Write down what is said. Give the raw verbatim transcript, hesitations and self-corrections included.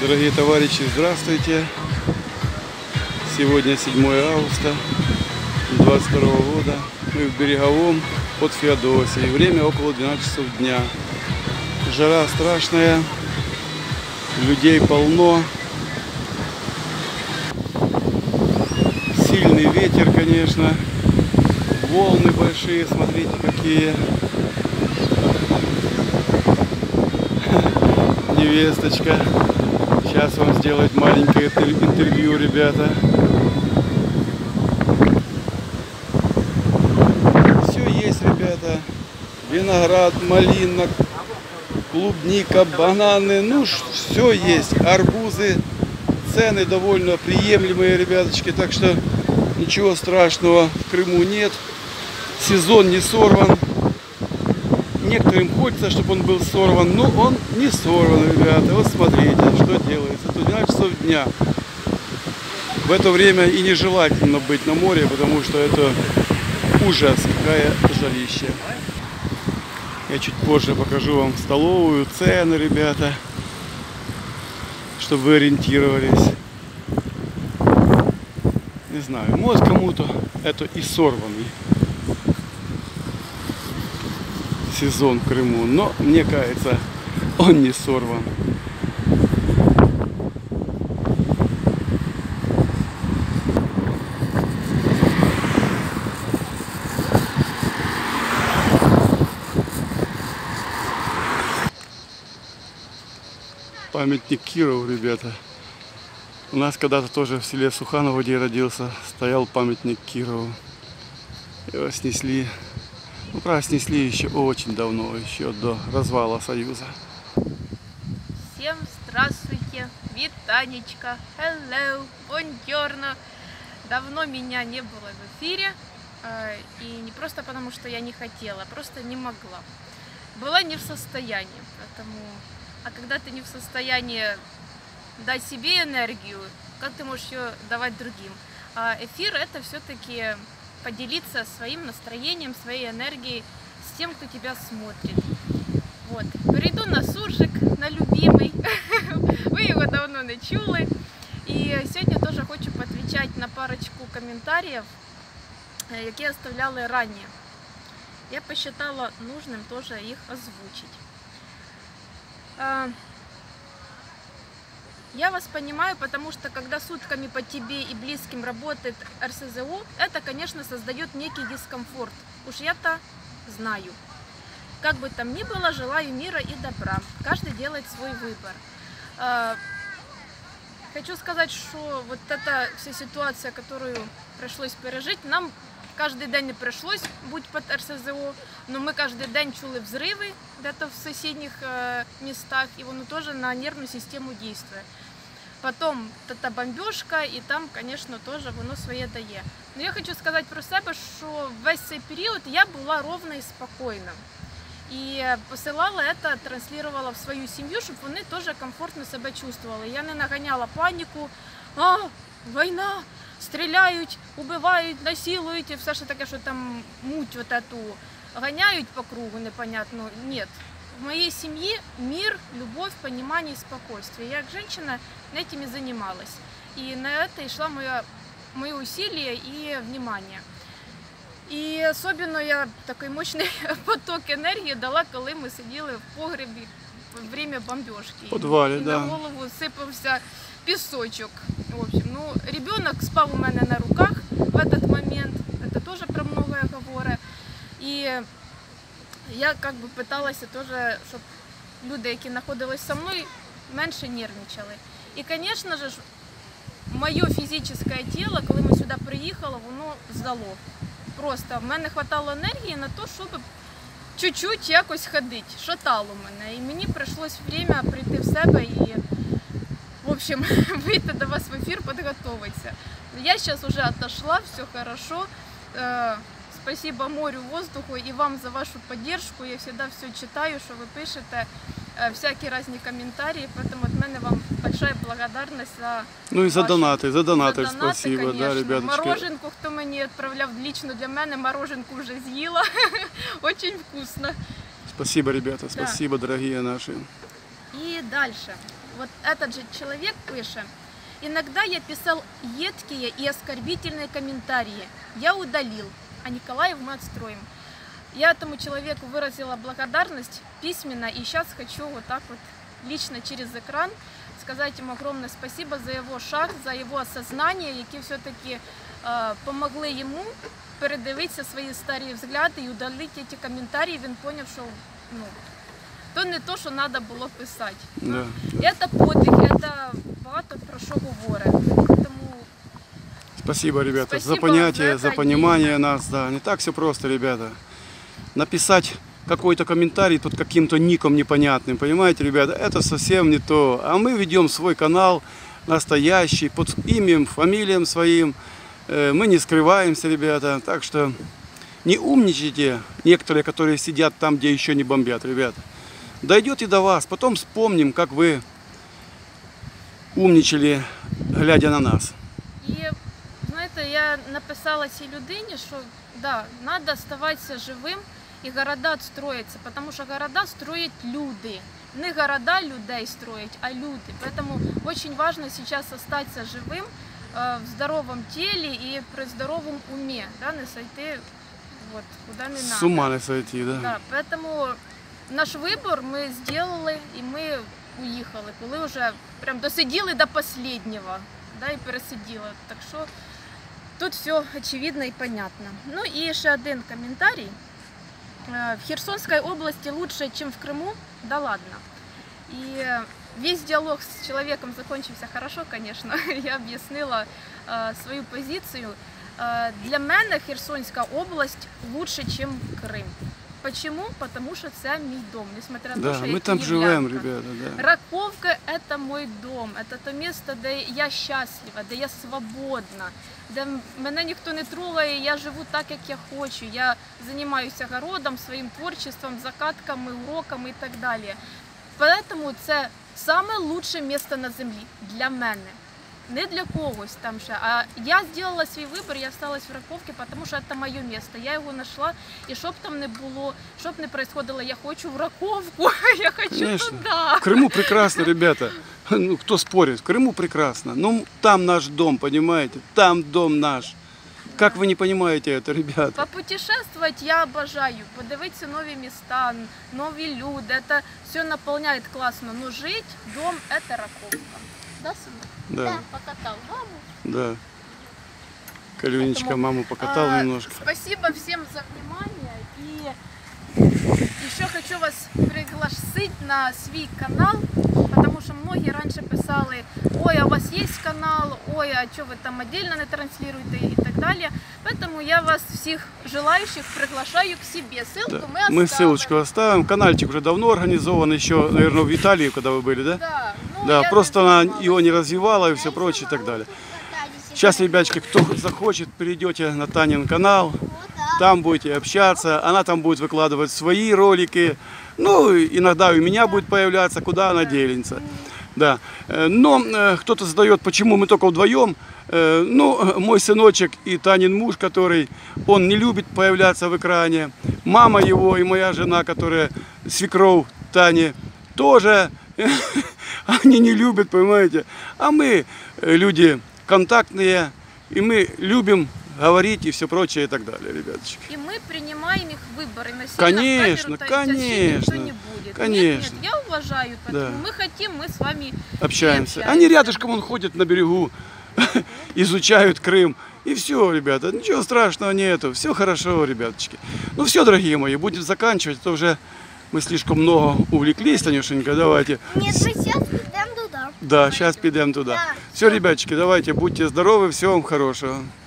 Дорогие товарищи, здравствуйте! Сегодня седьмое августа две тысячи двадцать второго года. Мы в Береговом под Феодосией. Время около двенадцати часов дня. Жара страшная, людей полно. Сильный ветер, конечно. Волны большие, смотрите какие. Невесточка. Сейчас вам сделает маленькое интервью, ребята. Все есть, ребята. Виноград, малина, клубника, бананы. Ну, все есть. Арбузы. Цены довольно приемлемые, ребяточки. Так что ничего страшного в Крыму нет. Сезон не сорван. Некоторым хочется, чтобы он был сорван, но он не сорван, ребята. Вот смотрите, что делается. Это двенадцать часов дня. В это время и нежелательно быть на море, потому что это ужас, какая жарища. Я чуть позже покажу вам столовую, цены, ребята, чтобы вы ориентировались. Не знаю, может кому-то это и сорванный сезон в Крыму, но мне кажется, он не сорван. Памятник Кирову, ребята. У нас когда-то тоже в селе Суханово, где я родился, стоял памятник Кирову. Его снесли. Ну, правда, снесли еще очень давно, еще до развала Союза. Всем здравствуйте, витанечка, hello, buongiorno. Давно меня не было в эфире, и не просто потому, что я не хотела, просто не могла. Была не в состоянии, потому... а когда ты не в состоянии дать себе энергию, как ты можешь ее давать другим? А эфир — это все-таки поделиться своим настроением, своей энергией с тем, кто тебя смотрит. Вот. Перейду на суржик, на любимый. Ви його давно не чули. І сьогодні теж хочу поотвечать на парочку комментариев, які оставляли ранее. Я посчитала нужным тоже их озвучить. Я вас понимаю, потому что когда сутками по тебе и близким работает эр эс зэ о, это, конечно, создает некий дискомфорт. Уж я-то знаю. Как бы там ни было, желаю мира и добра. Каждый делает свой выбор. Хочу сказать, что вот эта вся ситуация, которую пришлось пережить, нам каждый день не пришлось быть под эр эс зэ о, но мы каждый день чули взрывы где-то в соседних э, местах, и воно тоже на нервную систему действует. Потом эта бомбежка, и там, конечно, тоже воно своє дає. Но я хочу сказать про себе, що весь цей період я була ровна і спокійна. І посилала это, транслировала в свою сім'ю, щоб вони теж комфортно себе чувствували. Я не наганяла паніку, а, війна, стріляють, убивають, насилують, і все ж таке, що там муть вот эту гоняют по кругу, непонятно. Нет. В моей семье мир, любовь, понимание и спокойствие. Я, как женщина, этим и занималась. И на это и шла моя, мои усилия и внимание. И особенно я такой мощный поток энергии дала, когда мы сидели в погребе во время бомбежки. В подвале, и да. на голову сыпался песочек. В общем, ну, ребенок спал у меня на руках в этот момент. Это тоже про многое говорит. І я как бы пыталася тоже, щоб люди, які знаходились со мною, менше нервничали. І, звісно ж, моє фізичне тіло, коли ми сюди приїхали, воно здало. Просто в мене вистачало енергії на те, щоб чуть-чуть якось ходити, шатало мене. І мені прийшлось время прийти в себе і, в общем, вийти до вас в ефір, підготуватися. Я зараз вже отошла, все хорошо. Спасибо морю, воздуху и вам за вашу поддержку. Я всегда все читаю, что вы пишете, всякие разные комментарии, поэтому от меня вам большая благодарность за... Ну и за вашу... донаты, за донаты, за донаты, спасибо, конечно. да, ребяточки. Мороженку, кто мне отправлял лично для меня, мороженку уже съела, очень вкусно. Спасибо, ребята, спасибо, да. Дорогие наши. И дальше. вот этот же человек пишет: иногда я писал едкие и оскорбительные комментарии. Я удалил, а Николаев мы отстроим. Я этому человеку выразила благодарность письменно, и сейчас хочу вот так вот лично через экран сказать ему огромное спасибо за его шаг, за его осознание, які все-таки э, помогли йому передивитися свої старі взгляди і удалити ці коментарі. Він зрозумів, що ну, то не то, що треба було писати. Да. Це подвиг, це багато про що говорить. Тому Спасибо, ребята, Спасибо за понятие, за за это понимание нас. Да, не так все просто, ребята. Написать какой-то комментарий под каким-то ником непонятным, понимаете, ребята, это совсем не то. А мы ведем свой канал настоящий, под именем, фамилием своим. Мы не скрываемся, ребята. Так что не умничайте некоторые, которые сидят там, где еще не бомбят, ребята. Дойдет и до вас. Потом вспомним, как вы умничали, глядя на нас. І, знаєте, я написала цій людині, що да, треба оставатися живим і города строяться, тому що города строять люди. Не города людей строять, а люди. Поэтому очень важно сейчас остаться живым, в здоровом теле и при здоровом уме, да, не сойти вот, куда не надо. С ума не сойти, да. Да, поэтому наш вибор ми зробили і ми уїхали, коли вже прям досиділи до останнього, да, і пересиділи. Так що тут все очевидно і понятно. Ну і ще один коментарій. В Херсонской области лучше, чем в Крыму? Да ладно. И весь диалог с человеком закончился хорошо, конечно. Я объяснила э, свою позицию. Э, для меня Херсонская область лучше, чем Крым. Почему? Потому что это мой дом, несмотря на Да, то, что я мы там киевлянка. живем, ребята, да. Раковка – это мой дом, это то место, где я счастлива, где я свободна, де мене ніхто не трогає, я живу так, як я хочу, я займаюся городом, своїм творчеством, закатками, уроками і так далі. Тому це саме лучше місце на землі для мене, не для когось там ще. А я зробила свій вибір, я залишилась в Раковці, тому що це моє місце. Я його знайшла, і щоб там не було, щоб не происходило, я хочу в Раковку, я хочу Конечно. туда. В Крыму прекрасно, ребята. Ну, кто спорит, в Крыму прекрасно. Ну, там наш дом, понимаете? Там дом наш. Как вы не понимаете это, ребята? Попутешествовать я обожаю, подивитися нові міста, нові люди, це все наповняє класно. Но жить, дом – це Раковка. Да, сынок? Да. Покатал маму. Да. Калюнечка Поэтому, маму покатал а, немножко. Спасибо всем за внимание. И еще хочу вас пригласить на свой канал, потому что многие раньше писали: ой, а у вас есть канал, ой, а что вы там отдельно не транслируете и так далее. Поэтому я вас всех желающих приглашаю к себе. Ссылку Да. мы оставим. Мы ссылочку оставим. Канальчик уже давно организован, еще, наверное, в Италии, когда вы были, да? Да, ну, Да, я просто не она занималась. его не развивала и все прочее и так далее. Сейчас, ребяточки, кто захочет, перейдете на Танин канал, там будете общаться, она там будет выкладывать свои ролики, ну, иногда у меня будет появляться, куда она делится. Да. Но кто-то задает, почему мы только вдвоем. Ну, мой сыночек и Танин муж, который, он не любит появляться в экране. Мама его и моя жена, которая свекровь Тани, тоже они не любят, понимаете. А мы люди контактные, и мы любим говорить и все прочее и так далее, ребяточки. И мы принимаем их выборы. Насильно Конечно, в камеру тащить конечно, никто не будет. конечно. Нет, нет, я уважаю, поэтому Да. мы хотим, мы с вами Общаемся. и Они рядышком вон ходят на берегу, изучают Крым. И все, ребята, ничего страшного нету. Все хорошо, ребяточки. Ну все, дорогие мои, будем заканчивать. А то уже мы слишком много увлеклись, Танюшенька. Давайте. Нет, мы сейчас идем туда. Да, сейчас пойдем туда. Да. Все, ребяточки, давайте, будьте здоровы, всего вам хорошего.